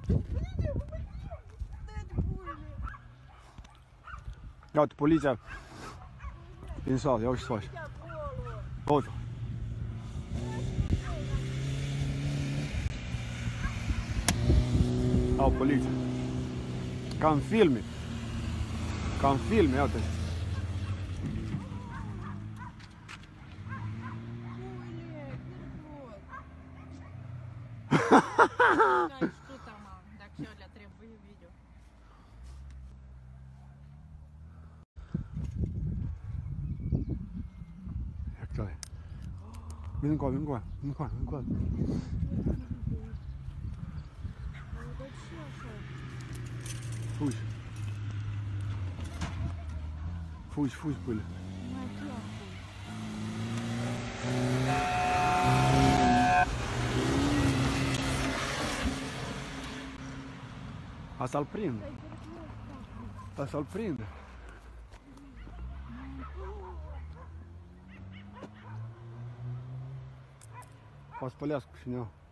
Ia uite, poliția din sală, ia uite ce faci. Uite. Au poliția. Ca în filme. Ca în filme, ia uite. Что там, так все для требует видео. Ia care. Vine încoa, vine încoa, vine încoa, vine încoa. Fugi. Fugi, fugi, pâine. Asta-l prinde. Asta-l prinde. Poate să pălească și ne-au.